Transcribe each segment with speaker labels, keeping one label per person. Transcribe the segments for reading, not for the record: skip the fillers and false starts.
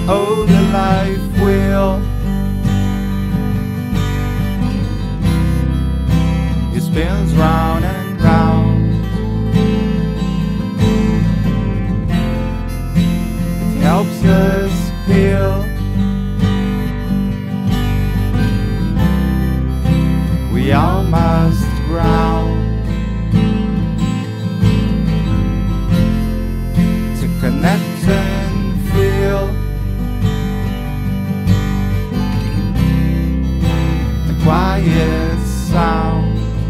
Speaker 1: Oh, the life wheel, it spins round and round. It helps us heal. We all must ground to connect and feel the quiet sound.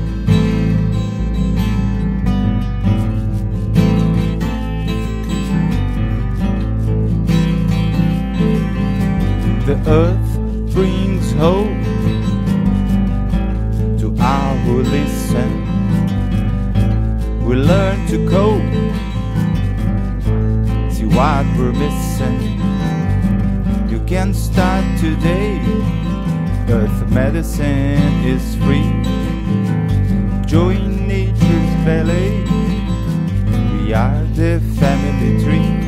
Speaker 1: The earth brings hope to all who listen. We learn to cope, see what we're missing. You can start today. Earth medicine is free. Join nature's ballet. We are the family tree.